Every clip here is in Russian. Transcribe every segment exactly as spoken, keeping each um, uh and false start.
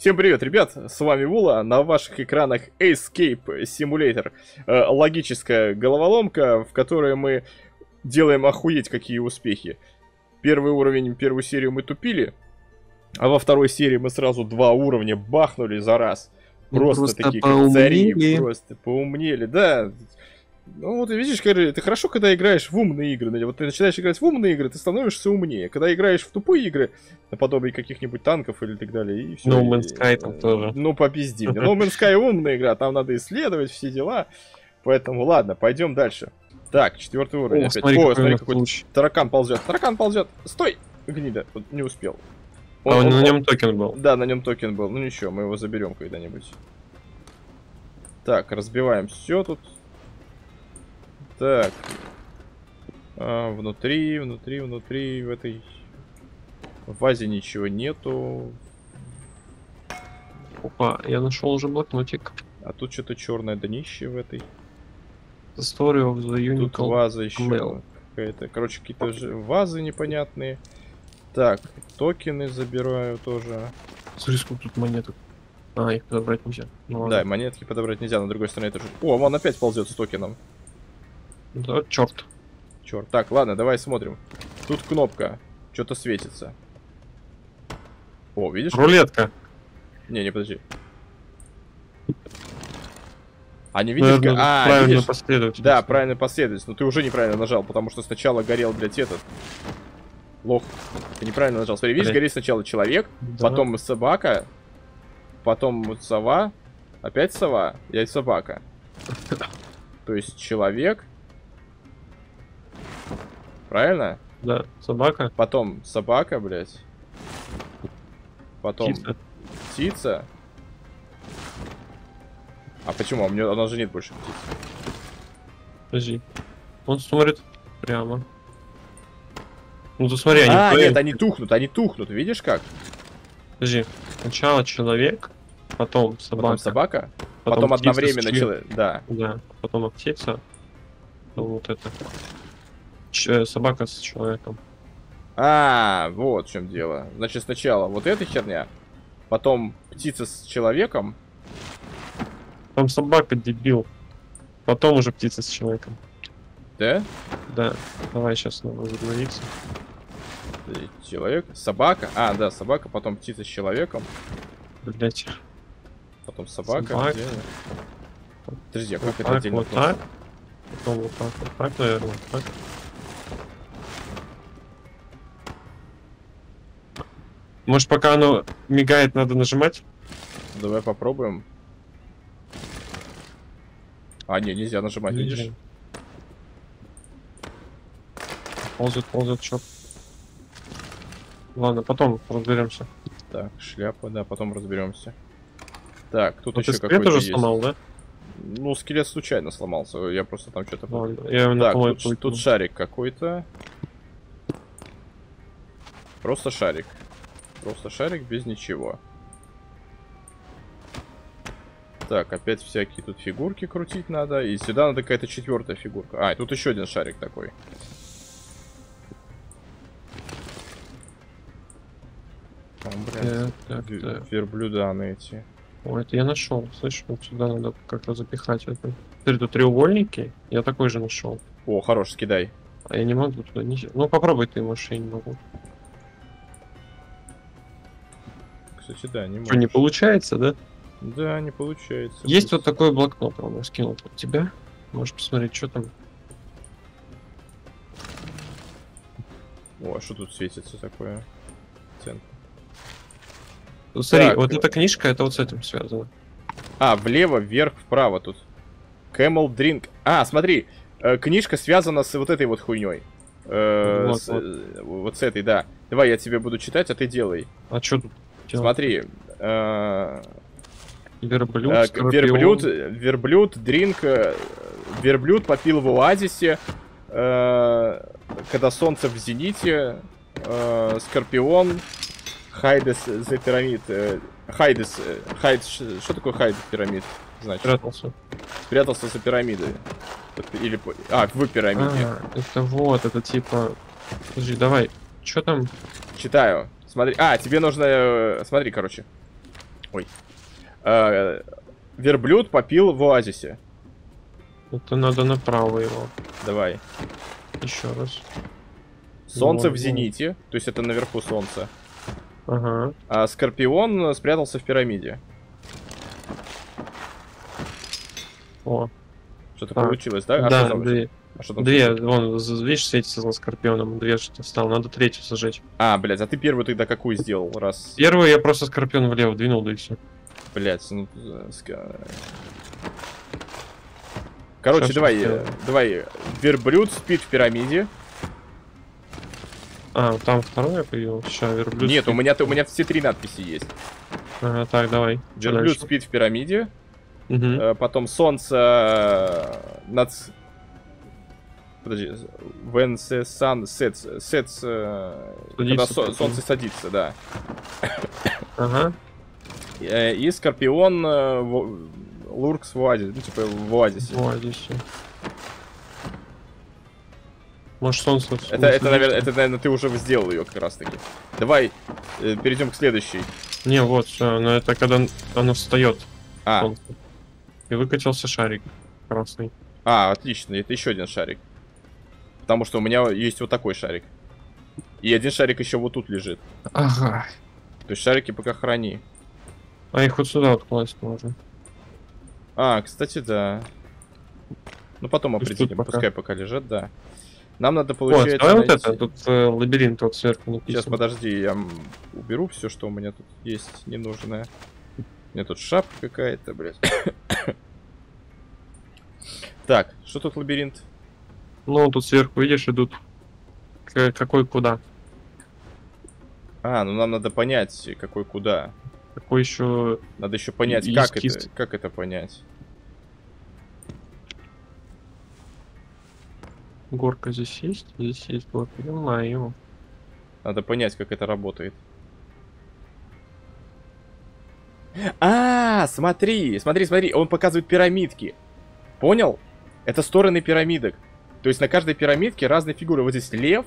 Всем привет, ребят, с вами Вула, на ваших экранах Escape Simulator. Э, логическая головоломка, в которой мы делаем охуеть какие успехи. Первый уровень, первую серию мы тупили, а во второй серии мы сразу два уровня бахнули за раз. Просто, просто такие как цари, просто поумнели, да. Ну вот видишь, ты хорошо, когда играешь в умные игры. Вот ты начинаешь играть в умные игры, ты становишься умнее. Когда играешь в тупые игры, наподобие каких-нибудь танков или так далее, и все. No Man's Sky там тоже. Ну, попизди мне. No Man's Sky умная игра, там надо исследовать все дела. Поэтому ладно, пойдем дальше. Так, четвертый уровень. О, опять. смотри, О, смотри, какой какой таракан ползет. Таракан ползет. Стой! Гнида. Вот не успел. Он, а он, он, на нем токен был. Да, на нем токен был. Ну ничего, мы его заберем когда-нибудь. Так, разбиваем все тут. Так. А, внутри, внутри, внутри, в этой в вазе ничего нету. Опа, я нашел уже блокнотик. А тут что-то черное днище в этой. The story of the Unical Тут ваза еще какая-то. Короче, какие-то же вазы непонятные. Так, токены забираю тоже. Смотри, сколько тут монеток. А, их подобрать нельзя. Ну, да, монетки подобрать нельзя, на другой стороне тоже. О, он опять ползет с токеном. Да, черт. Черт. Так, ладно, давай смотрим. Тут кнопка. Что-то светится. О, видишь? Рулетка. Не, не, подожди. А не видишь? Наверное, а, правильно видишь? последовательность. Да, правильно последовательность. Но ты уже неправильно нажал, потому что сначала горел, блядь, этот. Лох. Ты неправильно нажал. Смотри, видишь, горит сначала человек, да. Потом собака, потом сова, опять сова, и собака. То есть человек. Правильно? Да, собака. Потом собака, блядь. Потом птица. птица. А почему? У меня у нас же нет больше птиц. Подожди. Он смотрит прямо. Ну ты смотри, они. А, нет, они тухнут, они тухнут. Видишь как? Подожди. Сначала человек, потом собака. Потом собака. Потом, потом одновременно человек. Да. Да. Потом птица. Вот это. Ч собака с человеком. А, вот в чем дело. Значит, сначала вот эта херня, потом птица с человеком. Там собака, дебил. Потом уже птица с человеком. Да? Да. Давай сейчас надо возобновиться. Человек, собака. А, да, собака, потом птица с человеком. Блять. Потом собака. собака. Где? Подожди, а как вот это так, отдельно? Вот так. Потом вот так, вот так, наверное, вот так. Может, пока оно мигает, надо нажимать? Давай попробуем. А, не, нельзя нажимать, нельзя. Видишь? Ползет, ползет, чё. Ладно, потом разберемся. Так, шляпа, да, потом разберемся. Так, тут вот еще какой-то уже есть. Сломал, да? Ну, скелет случайно сломался. Я просто там что-то... Так, тут, тут шарик какой-то. Просто шарик. Просто шарик без ничего. Так, опять всякие тут фигурки крутить надо. И сюда надо какая-то четвертая фигурка. А, и тут еще один шарик такой. Там, блядь, так, так, так. Верблюданы эти. О, это я нашел. Слышь, вот сюда надо как-то запихать это. Смотри, тут треугольники. Я такой же нашел. О, хорош, скидай. А я не могу туда не. Ну попробуй ты, может, я не могу. Кстати, да, не могу. Что, не получается, да? Да, не получается. Есть вот такой блокнот, он скинул от тебя. Можешь посмотреть, что там. О, а что тут светится такое? Центр. Ну, смотри, так. вот эта книжка, это вот с этим связано. А, влево, вверх, вправо тут. Camel Drink. А, смотри, э, книжка связана с вот этой вот хуйней. Э, вот, с, вот. Э, вот с этой, да. Давай, я тебе буду читать, а ты делай. А что тут? Смотри. Э, верблюд, э, верблюд, верблюд, дринк. Э, верблюд попил в оазисе. Э, когда солнце в зените. Э, скорпион. Хайдес за пирамид. Хайдес. Хайд. Что такое хайд пирамид? Значит. Спрятался. Спрятался за пирамидой. Или. А, в пирамиде. А, это вот, это типа. Подожди, давай. Что там? Читаю. Смотри. А, тебе нужно. Смотри, короче. Ой. А, верблюд попил в оазисе. Это надо направо его. Давай. Еще раз. Солнце Вон, в зените. То есть это наверху солнце. Ага. А скорпион спрятался в пирамиде. О. Что-то А, получилось, да? А да, что там? две. А что там Две, случилось? вон, з- видишь, светится за скорпионом. Две что-то встал. Надо третью сожечь. А, блядь, а ты первую тогда какую сделал? Раз. Первую я просто скорпион влево двинул, да и все. Блядь, ну... э, ска- Короче, Щас давай, сделаю. э, давай. Верблюд спит в пирамиде. А, там второе появилось. Сейчас, верблюд. Нет, у спит. меня, у меня все три надписи есть. Ага, так, давай. Чё Верблюд дальше? спит в пирамиде. Мгм. Э, Потом солнце э, над... с- Подожди. When the sun sets... sets э, когда Садится со- потом. солнце садится, да. Ага. Э, И скорпион э, в- луркс в оазисе. Ну, типа в оазисе. Вот здесь всё. Может, солнце... Это, это, наверное, это, наверное, ты уже сделал ее как раз таки. Давай э, перейдем к следующей. Не, вот, все, но это когда оно встает. А, солнце. И выкатился шарик красный. а, отлично, это еще один шарик. Потому что у меня есть вот такой шарик. И один шарик еще вот тут лежит. Ага. То есть шарики пока храни. А их вот сюда вот класть можно. А, кстати, да. Ну потом То есть тут определим, пока- пускай пока лежат, да. Нам надо, Вот, получается, давай вот найти- это, тут э, лабиринт вот сверху написан. Сейчас, подожди, я м, уберу все, что у меня тут есть ненужное. У меня тут шапка какая-то, блядь. Так, что тут лабиринт? Ну, тут сверху, видишь, идут к- какой куда. А, ну нам надо понять, какой куда. Какой еще... Надо еще понять, И- как эскиз. это, как это понять. Горка здесь есть? Здесь есть горка. Понимаю. Надо понять, как это работает. А, смотри, смотри, смотри, он показывает пирамидки. Понял? Это стороны пирамидок. То есть на каждой пирамидке разные фигуры. Вот здесь лев,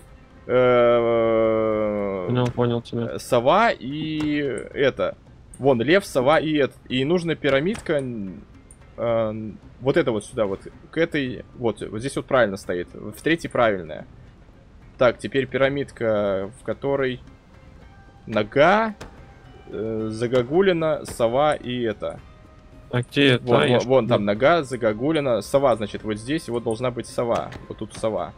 э, Понял, понял тебя. сова и это. Вон, лев, сова и это. И нужна пирамидка. э, Вот это вот сюда, вот к этой. Вот, вот здесь вот правильно стоит. В третьей правильная. Так, теперь пирамидка, в которой нога, э, загогулина, сова и это. А где это? Вон, А, я вон, ж- вон там нога, загогулина, сова, значит, вот здесь вот должна быть сова. Вот тут сова.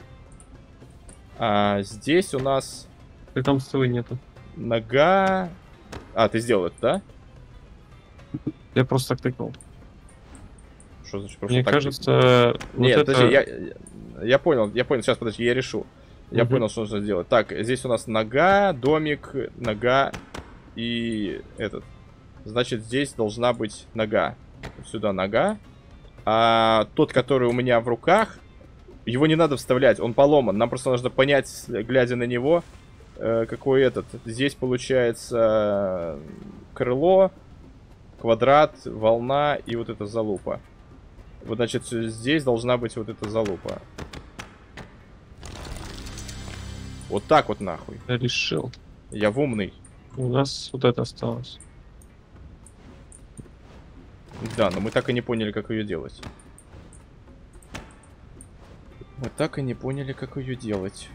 А здесь у нас Ты там совы нету. нога... А, ты сделал это, да? Я просто так тыкнул. Что значит просто Мне так? кажется, вот Нет, это... подожди, я, я понял, я понял, сейчас, подожди, я решу. Я Мгм. понял, что нужно сделать. Так, здесь у нас нога, домик, нога и этот. Значит, здесь должна быть нога. Сюда нога. А тот, который у меня в руках, его не надо вставлять, он поломан. Нам просто нужно понять, глядя на него, э, какой этот. Здесь получается крыло, квадрат, волна и вот эта залупа. Вот, значит, здесь должна быть вот эта залупа. Вот так вот нахуй. Я решил. Я в умный. У нас вот это осталось. Да, но мы так и не поняли, как ее делать. Мы так и не поняли, как ее делать.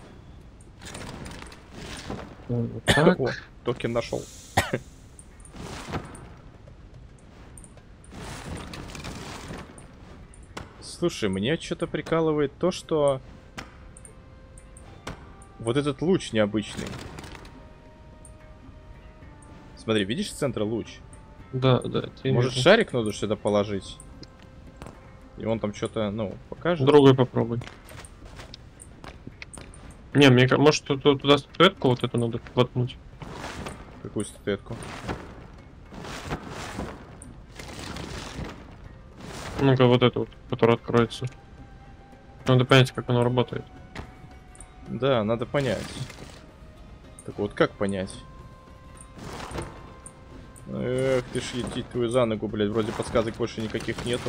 Вот так. О, токен нашел. Слушай, мне что-то прикалывает то, что вот этот луч необычный. Смотри, видишь с центра луч? Да, да. это я Может, вижу. шарик надо сюда положить? И он там что-то, ну, покажет. Другой попробуй. Не, мне ка- может ту- ту- туда статуэтку вот эту надо воткнуть. Какую статуэтку? Ну-ка, вот эту вот, которая откроется. Надо понять, как оно работает. Да, надо понять. Так вот, как понять? Эх, ты ж едить твою за ногу, блядь. Вроде подсказок больше никаких нету.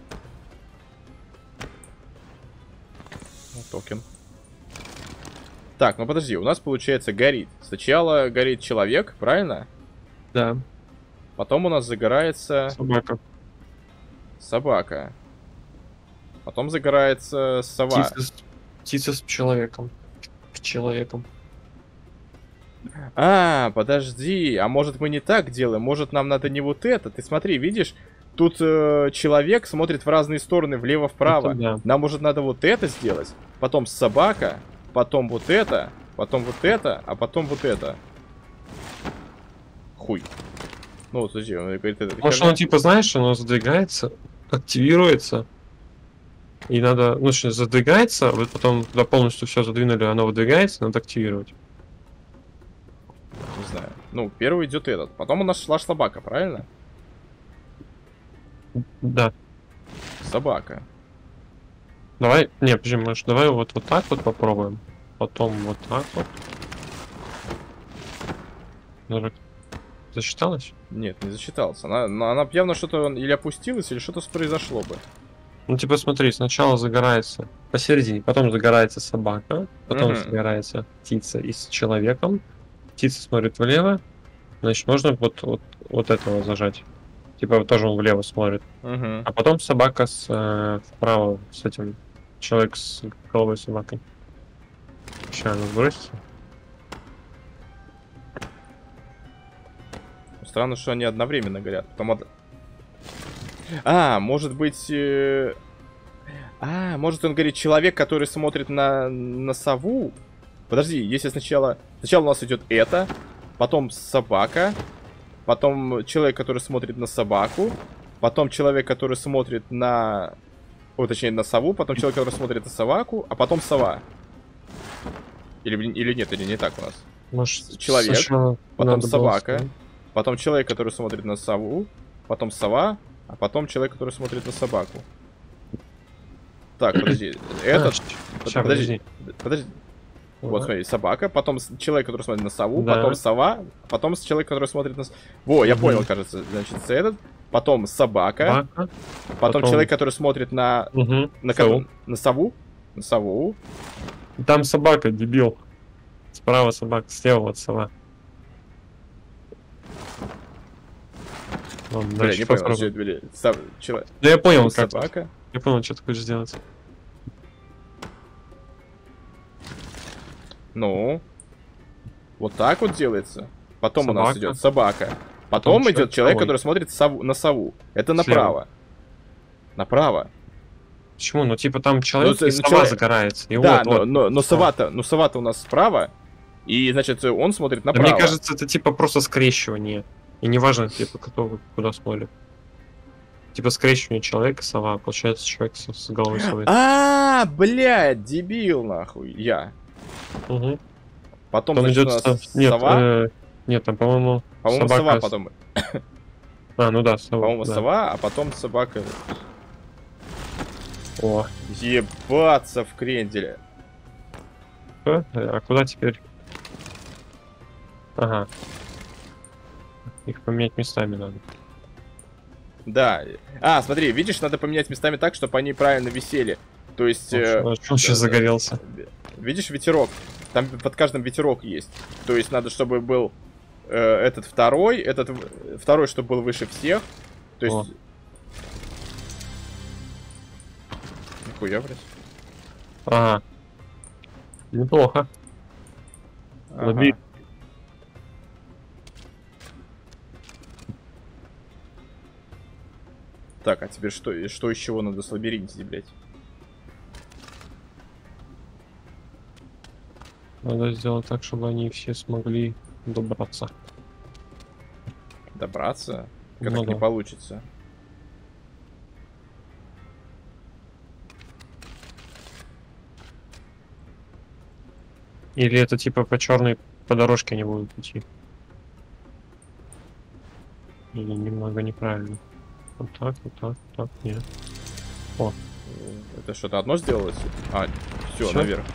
Ну, токен. Так, ну подожди, у нас получается горит. Сначала горит человек, правильно? Да. Потом у нас загорается Собака. собака. Потом загорается сова. Птица с, птица с человеком. К человеком. А, подожди, а может мы не так делаем? Может нам надо не вот это? Ты смотри, видишь? Тут э, человек смотрит в разные стороны, влево-вправо. Это да. Нам может надо вот это сделать, потом собака, потом вот это, потом вот это, а потом вот это. Хуй. Ну, вот, подожди, он говорит, это... Может, оно типа, знаешь, оно задвигается, активируется. И надо, ну, что задвигается, вот потом, когда полностью все задвинули, оно выдвигается, надо активировать. Не знаю. Ну, первый идет этот. Потом у нас шла собака, правильно? Да. Собака. Давай, не, подожди, может, давай вот, вот так вот попробуем. Потом вот так вот. Даже засчиталось? Нет, не засчитался. Она, но она явно что-то или опустилась, или что-то произошло бы. Ну, типа, смотри, сначала загорается посередине, потом загорается собака, потом Мгм. загорается птица и с человеком. Птица смотрит влево, значит, можно вот, вот, вот этого зажать. Типа, вот тоже он влево смотрит. Угу. А потом собака с, э, вправо с этим. Человек с головой собакой. Сейчас она сбросится. Странно, что они одновременно горят. Потом од- А, может быть... э, А, может он говорит человек, который смотрит на, на сову? Подожди, если сначала... Сначала у нас идет это, потом собака, потом человек, который смотрит на собаку, потом человек, который смотрит на... О, точнее, на сову, потом человек, который смотрит на собаку, а потом сова. Или, или нет, или не так у нас. Может, Человек, сначала потом надо было собака, с- потом человек, который смотрит на сову, потом сова, а потом человек, который смотрит на собаку. Так, подожди, этот... щ- под- ща, Подожди, подожди. Вот, Ага. смотри, собака, потом с- человек, который смотрит на сову, Да. потом сова, потом с- человек, который смотрит на... с- Во, я Мгм. понял, кажется, значит, этот, потом собака, Собака. потом, потом- человек, который смотрит на... Мгм. На, Сову. ко- на сову, на сову, Там собака, дебил. Справа собака, слева вот сова. Ладно, бля, дальше не понял, попробуем. что это, бля, сов- чело- Да я понял, как. собака, Я понял, что ты хочешь сделать. ну, вот так вот делается. Потом у нас Собака. идет собака, потом, Потом идет человек человек, совой. который смотрит сову- на сову. Это Слева. направо. Направо. Почему? Ну, типа, там человек Ну, и ну, сова человек- загорается. И Да, вот, но, вот. но, но Сова. сова-то, ну сова-то у нас справа, и, значит, он смотрит Да направо. мне кажется, это типа просто скрещивание. И неважно, типа, кто куда смотрит. Типа скрещивание человека, сова. Получается, человек с, с головой совы. А, блядь, дебил, нахуй, я. Угу. Потом, Там значит, идет у нас сов- Нет, сова, э, нет, там, по-моему, по-моему, собака сова с- потом, А, ну да, сова. по-моему, да. сова, а потом собака. О, Ебаться в кренделе. э, а куда теперь? Ага. Их поменять местами надо. Да. А, смотри, видишь, надо поменять местами так, чтобы они правильно висели. То есть... э, Он сейчас загорелся. Видишь ветерок? Там под каждым ветерок есть. То есть надо, чтобы был э, этот второй, этот в- второй, чтобы был выше всех. То есть... О. Нихуя, блядь. Ага. Неплохо. Ага. Лови. Так, а теперь что, и что из чего надо с лабиринте, блядь? Надо сделать так, чтобы они все смогли добраться. Добраться? Как Ну так не да. получится? Или это типа по черной по дорожке они будут идти. Или немного неправильно. Вот так, вот так, вот так, нет. Это что-то одно сделалось? А, все, Всё? наверх.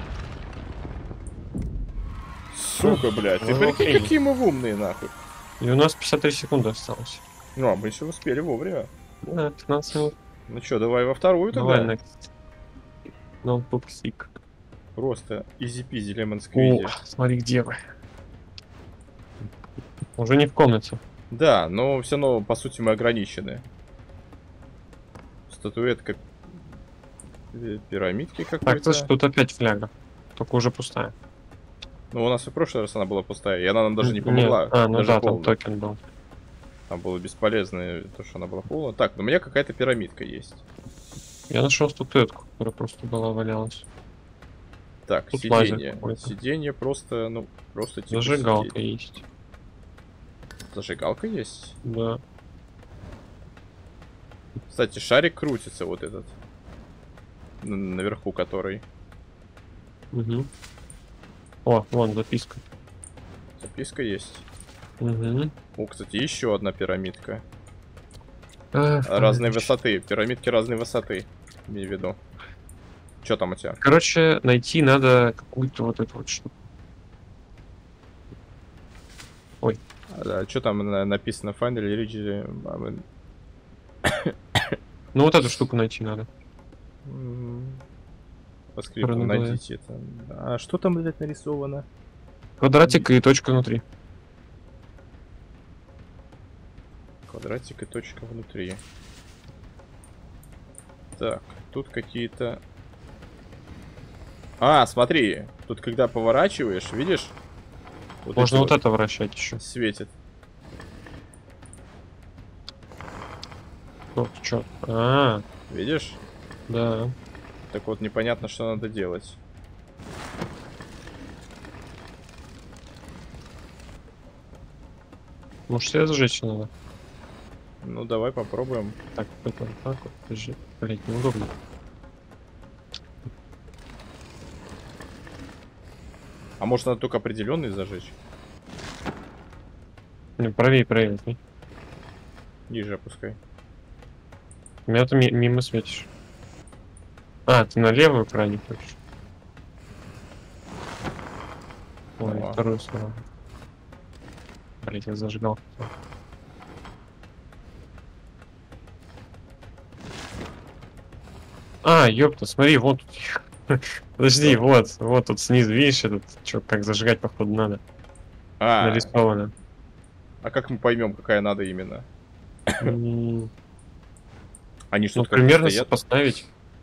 Сука, блядь, ты ну, прикинь, охренеть. какие мы умные, нахуй. И у нас пятьдесят три секунды осталось. Ну, а мы еще успели вовремя. Да, пятнадцать минут. Ну что, давай во вторую Давай, тогда? next. Ноутбук сик. просто изи-пизи, лемон О, сквизи. смотри, где вы. Уже не в комнате. Да, но все равно, по сути, мы ограничены. Статуэтка пирамидки Так, какой-то. слышь, тут опять фляга. Только уже пустая. Ну, у нас и в прошлый раз она была пустая, и она нам даже не помогла. Нет. А, ну даже да, полная. там токен был. Там было бесполезно, то, что она была полная. Так, но у меня какая-то пирамидка есть. Я нашел статуэтку, которая просто была валялась. Так, Тут сиденье. какой-то. Сиденье просто, ну, просто типа Зажигалка сиденье. есть. Зажигалка есть? Да. Кстати, шарик крутится вот этот. Н- Наверху который. Угу. О, вон записка. Записка есть. Угу. О, кстати, еще одна пирамидка. А, Разной высоты. Пирамидки разной высоты. Имею в виду. Что там у тебя? Короче, найти надо какую-то вот эту вот штуку. А, что там на- написано? Finally reached... Ну вот эту штуку найти надо. По скрипту Которая на голове. найдите это. А что там, блядь, нарисовано? Квадратик и точка внутри. Квадратик и точка внутри. Так, тут какие-то... А, смотри, тут когда поворачиваешь, видишь? Вот Можно эти вот это вращать еще. светит. Вот, чё? А, Видишь? да. Так вот, непонятно, что надо делать. Может, себя сжечь надо? Ну, давай попробуем. Так, это вот так вот. Подожди. Блять, неудобно. А может, надо только определенный зажечь? Не, правее, правее. возьми. Ниже опускай. Меня ты ми- мимо светишь. А, ты на левую крайне хочешь? Ой, О. вторую сторону. Блять, я зажигал. А, ёпта, смотри, вот тут. Подожди, Что? вот, вот тут снизу, видишь, этот, чё, как зажигать, походу, надо. А, Нарисовано. а как мы поймем, какая надо именно? М, Они что Ну, то как-то примерно стоят? сопоставить.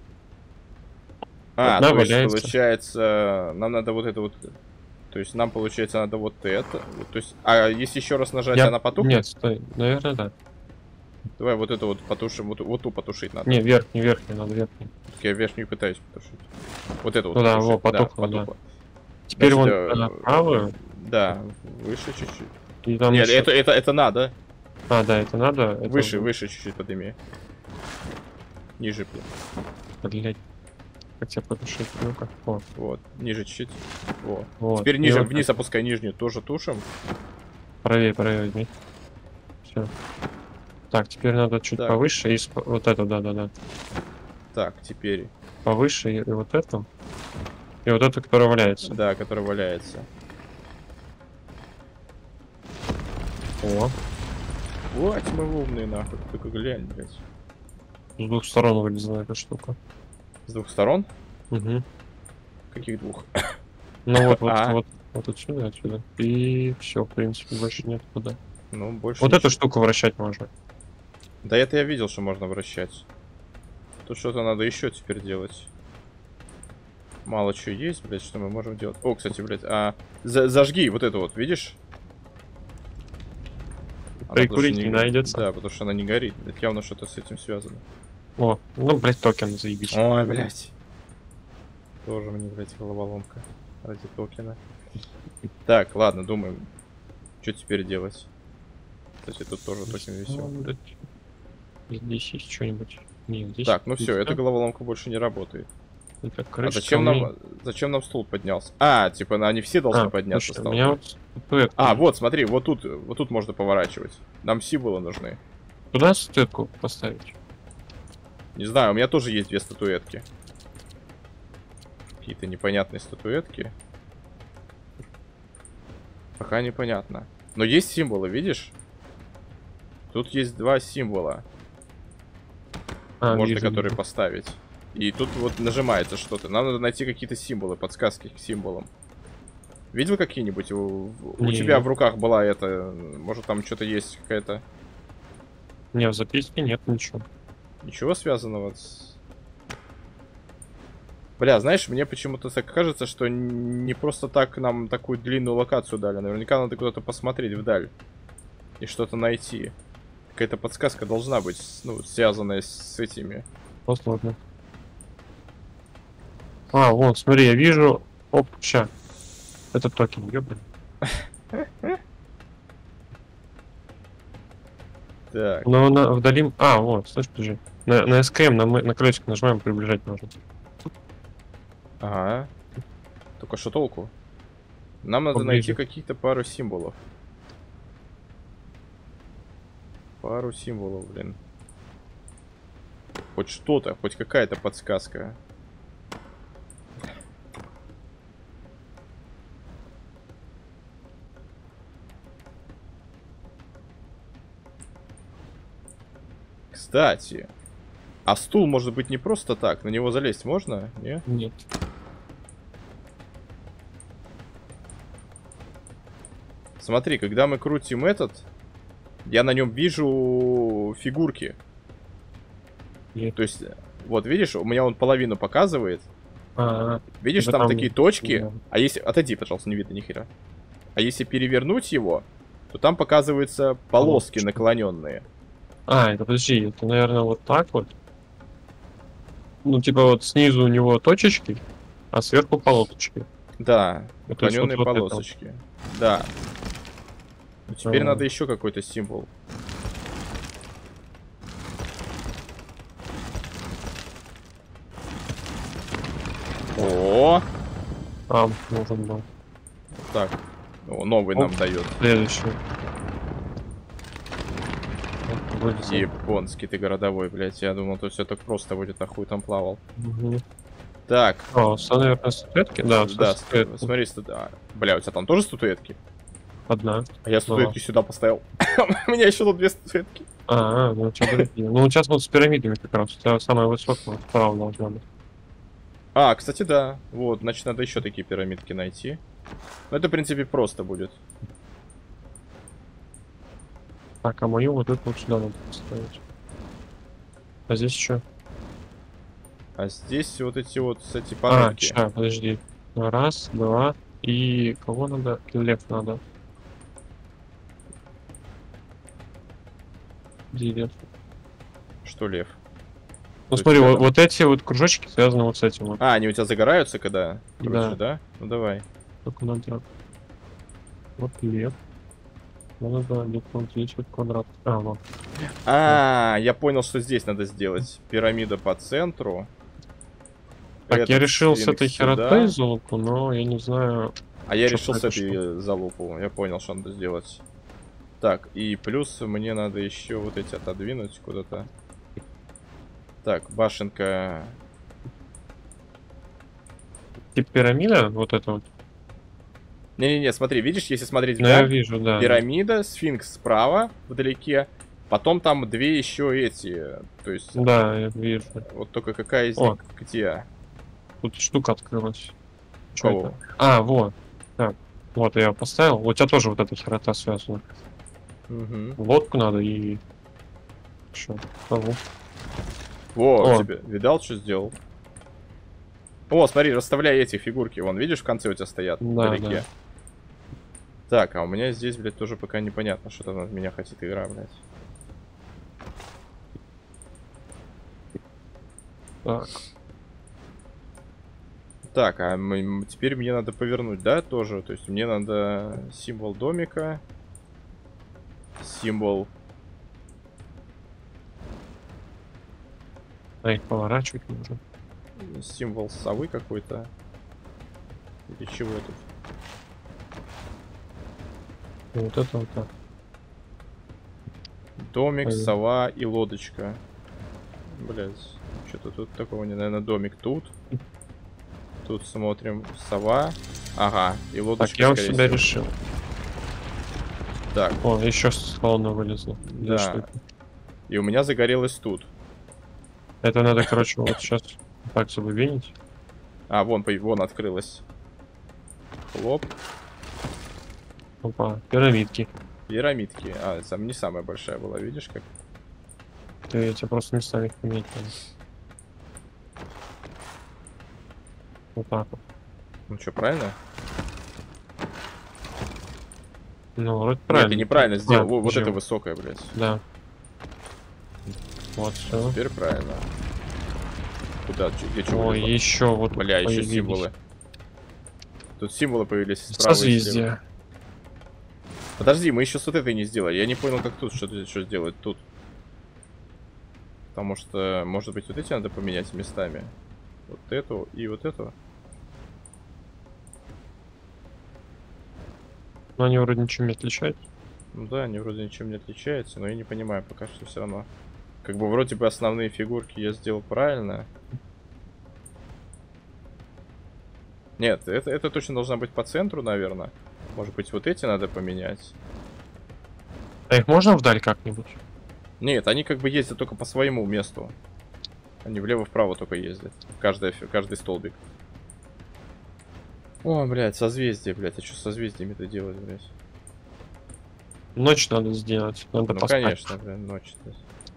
А, одна то есть, валяется. получается, нам надо вот это вот... То есть, нам, получается, надо вот это. Вот, то есть, а если еще раз нажать, Я- она потухнет? Нет, стой, наверное, да. Давай вот это вот потушим, вот, вот ту потушить надо. Не, верхний, верхний, надо верхний. Так я верхнюю пытаюсь потушить. Вот это вот Ну да, потушить. во, потухло, да. потухло. Теперь вон Значит, на э, правую, Да, выше чуть-чуть. и там Нет, ещё- это, это, это надо. А, да, это надо. это Выше, вот, выше чуть-чуть подними. Ниже, блин. Блядь. Как тебя потушить? Ну-ка. О, Вот, ниже чуть-чуть. Вот. вот. Теперь И ниже, вот вниз так. опускай нижнюю, тоже тушим. Правее, правее возьми. Все. Так, теперь надо чуть Так. повыше и сп- вот это, да-да-да. Так, теперь, Повыше и, и вот это. И вот это, которое валяется. да, который валяется. О, Вот мы умные, нахуй. Только глянь, блядь. с двух сторон вылезла эта штука. С двух сторон? Угу. Каких двух? Ну вот, вот, А. вот, вот отсюда, отсюда. И все, в принципе, больше нет куда. Ну, больше Вот ничего. эту штуку вращать можно. Да это я видел, что можно вращать. Тут что-то надо еще теперь делать. Мало чего есть, блядь, что мы можем делать. О, кстати, блядь, а... за- зажги вот это вот, видишь? Она Прикурить потому что не найдется. Да, потому что она не горит. Это явно что-то с этим связано. О, ну, блядь, токен, заебись. Ой, блядь. Тоже мне, блядь, головоломка. Ради токена. Так, ладно, думаем. Что теперь делать? Кстати, тут тоже токен висел. Ну, блядь. Здесь есть что-нибудь? Нет, здесь... Так, ну все, всё. эта головоломка больше не работает. Это А крышка зачем у меня- нам, зачем нам стул поднялся? А, типа, на- они все должны А, подняться. слушай, у стало меня быть. вот статуэтка. А, вот, смотри, вот тут, вот тут можно поворачивать. Нам символы нужны. Туда статуэтку поставить? Не знаю, у меня тоже есть две статуэтки. Какие-то непонятные статуэтки. Пока непонятно. Но есть символы, видишь? Тут есть два символа. А, можно вижу, которые вижу. поставить. И тут вот нажимается что-то. Нам надо найти какие-то символы, подсказки к символам. Видел какие-нибудь? У, у тебя в руках была это... Может, там что-то есть, какая-то... Не, в записке нет ничего. Ничего связанного с... Бля, знаешь, мне почему-то так кажется, что не просто так нам такую длинную локацию дали. Наверняка надо куда-то посмотреть вдаль. И что-то найти. Какая-то подсказка должна быть, ну, связанная с этими. Посмотрим. А, вот, смотри, я вижу... Оп, ща. Это токен, ёбан. Так. Но на, вдали... А, вот, слышь, подожди. На, на эс ка эм на, на колесико нажимаем, приближать можно. Ага. Только что толку? Нам надо Поближе. найти какие-то пару символов. Пару символов, блин. Хоть что-то, хоть какая-то подсказка. Кстати, а стул может быть не просто так? На него залезть можно? Не? Нет. Смотри, когда мы крутим этот, я на нем вижу фигурки. Нет. То есть, вот видишь, у меня он половину показывает. А, -а, -а. Видишь, Да там, там такие точки. да. А если... Отойди, пожалуйста, не видно ни хера. А если перевернуть его, то там показываются полоски Полосочки. наклоненные. А, это подожди, это, наверное, вот так вот. Ну, типа вот снизу у него точечки, а сверху полосочки. Да, Ну, то есть наклоненные вот- вот это. полосочки. Да. Ну, теперь А. надо еще какой-то символ. О, А, нужен был. так. О, новый Оп. нам дает. Следующий. Вот, вылезал. Японский ты городовой, блядь. Я думал, то все так просто будет, а хуй там плавал. Мгм. Так. О, все, наверное, статуэтки? Да, Да, всё, статуэтки. смотри, стату... а, бля, у тебя там тоже статуэтки? Одна. А я статуэтки сюда поставил. У меня еще тут две статуэтки. А, а, ну у тебя другие. Ну, сейчас вот с пирамидами как раз. У тебя самая высокая справа должна быть. А, кстати, да. Вот, значит, надо еще такие пирамидки найти. Ну, это, в принципе, просто будет. Так, а мою вот эту вот сюда надо поставить. А здесь что? А здесь вот эти вот, кстати, А, панельки. ща, подожди. Раз, два. И кого надо? Лев надо. Где лев? Что, лев? Ну То смотри, есть вот, это- вот эти вот кружочки связаны вот с этим вот. А, они у тебя загораются, когда крутишь, Да. да? Ну, давай. Только надо. Вот лев. Надо, да, где-то вот здесь вот квадрат. А, вот. А, я понял, что здесь надо сделать. Пирамида по центру. Так, я Этот решил с сфинкс этой сюда. херотой залупу, но я не знаю. А я Чё решил с произошло? этой залупу. Я понял, что надо сделать. Так, и плюс мне надо еще вот эти отодвинуть куда-то. Так, башенка. Типа пирамида, вот это вот. Не-не-не, смотри, видишь, если смотреть Ну, я вдаль, вижу, да. пирамида, сфинкс справа, вдалеке. Потом там две еще эти. То есть, Да, я вижу. вот только какая из О. них где? Тут штука открылась. Чё Кого? это? А, вот. Так, вот я поставил. У тебя тоже вот эта херота связана. Мгм. Лодку надо и... Что? Кого? Во, О. тебе видал, что сделал? О, смотри, расставляй эти фигурки. Вон, видишь, в конце у тебя стоят Да, вдалеке. да. Так, а у меня здесь, блядь, тоже пока непонятно, что там от меня хотит игра, блядь. Так. Так, а мы- теперь мне надо повернуть, да, тоже? То есть мне надо символ домика, символ... А их поворачивать нужно. Символ совы какой-то. Или чего тут? И вот это вот так. Домик, Понятно. сова и лодочка. Блять, что-то тут такого не, наверное, домик тут. Тут смотрим, сова. Ага, и лодочка. Так, я у скорее себя всего. решил. Так, О, еще слона вылезло. Две да. штуки. И у меня загорелось тут. Это надо, короче, вот сейчас Так, чтобы видеть. А, вон, по- вон открылась. Хлоп. Опа, пирамидки. Пирамидки. А, сам не самая большая была, видишь как? Ты я тебя просто местами их поменять надо. Вот так вот. Ну что, правильно? Ну, вроде Нет, правильно. ты неправильно сделал. А, Во- вот почему? это высокое, блядь. Да. Вот все. Теперь правильно. Куда? Чё- Где что? Ой, еще вот тут Бля, еще появились. символы. Тут символы появились справа и слева. Созвездие. Подожди, мы еще с вот этой не сделали. Я не понял, как тут что, что сделать тут. Потому что, может быть, вот эти надо поменять местами. Вот эту и вот эту. Но они вроде ничем не отличаются. Ну да, они вроде ничем не отличаются, но я не понимаю пока что все равно. Как бы вроде бы основные фигурки я сделал правильно. Нет, это, это точно должна быть по центру, наверное. Может быть, вот эти надо поменять. А их можно вдаль как-нибудь? Нет, они как бы ездят только по своему месту. Они влево-вправо только ездят. Каждый, каждый столбик. О, блядь, созвездие, блядь. А что с созвездиями-то делать, блядь? Ночь надо сделать. Надо Ну, поспать. конечно, блядь, ночь-то.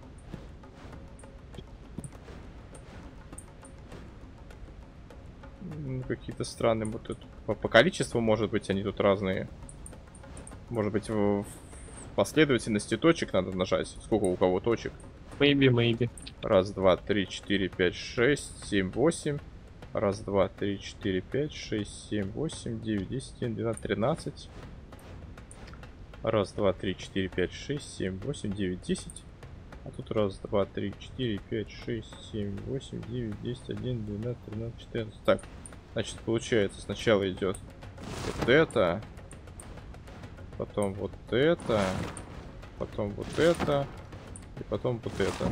Ну, какие-то странные. Вот тут по, по количеству, может быть, они тут разные. Может быть, в, в последовательности точек надо нажать. Сколько у кого точек? Maybe, maybe. Раз, два, три, четыре, пять, шесть, семь, восемь. Раз, два, три, четыре, пять, шесть, семь, восемь, девять, десять, одиннадцать, двенадцать, тринадцать. Раз, два, три, четыре, пять, шесть, семь, восемь, девять, десять. А тут раз, два, три, четыре, пять, шесть, семь, восемь, девять, десять, одиннадцать, двенадцать, тринадцать, четырнадцать. Так, значит, получается, сначала идет вот это. Потом вот это. Потом вот это. И потом вот это.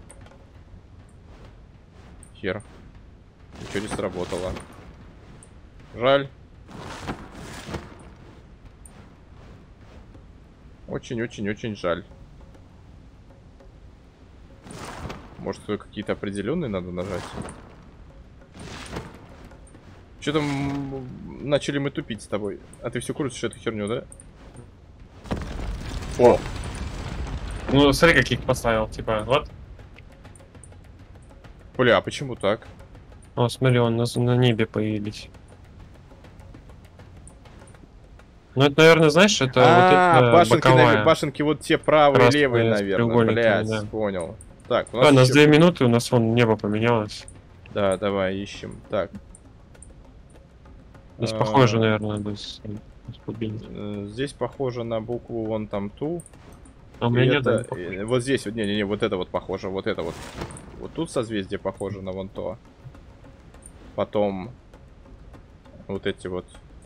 Хер. Ничего не сработало. Жаль. Очень-очень-очень жаль. Может, какие-то определенные надо нажать? Что там начали мы тупить с тобой? А ты все крутишь эту херню, да? О! Ну, смотри, каких поставил. Типа, вот. Бля, а почему так? О, смотри, он на, на небе появились. Ну, это, наверное, знаешь, это А, вот это башенки, боковая. на- башенки вот те правые, Красные левые, с наверное. треугольниками, Блять, да. понял. Так, у А, у нас еще- две минуты, у нас вон небо поменялось. Да, давай ищем. Так. Здесь А, похоже, наверное, без, без глубины. э, Здесь похоже на букву вон там ту. А у И меня нет, это- да, не похоже. э, вот здесь вот, не-не-не, вот это вот похоже, вот это вот. Вот тут созвездие похоже на вон то. Потом вот эти вот.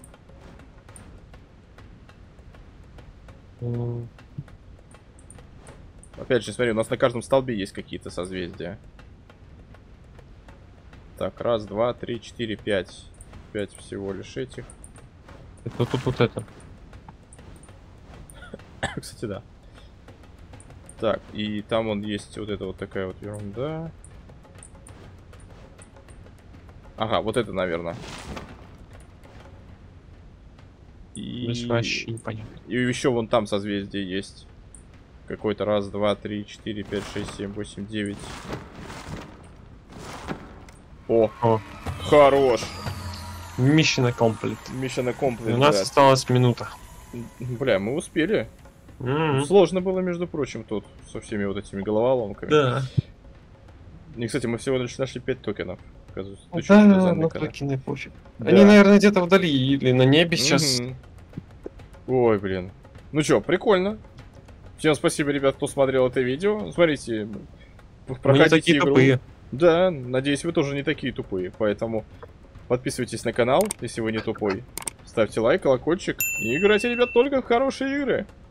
М, Опять же, смотри, у нас на каждом столбе есть какие-то созвездия. Так, раз, два, три, четыре, пять. Пять всего лишь этих. Это тут вот это. Кстати, да. Так, и там он есть вот эта вот такая вот ерунда. Ага, вот это, наверное. И... Здесь вообще непонятно. И еще вон там созвездие есть. Какой-то раз, два, три, четыре, пять, шесть, семь, восемь, девять. О, О, хорош. Mission complete. Mission И accomplished, у нас да. осталась минута. Бля, мы успели. М, Сложно было, между прочим, тут со всеми вот этими головоломками. Да. И, кстати, мы всего лишь нашли пять токенов. Оказывается, Ну ты чё, что да, за ну накана? токены пофиг. Да. Они, наверное, где-то вдали или на небе сейчас. Мгм. Ой, блин. Ну чё, прикольно. Всем спасибо, ребят, кто смотрел это видео. Смотрите, Мы не проходите такие игру. тупые. Да, надеюсь, вы тоже не такие тупые. Поэтому подписывайтесь на канал, если вы не тупой. Ставьте лайк, колокольчик. И играйте, ребят, только в хорошие игры.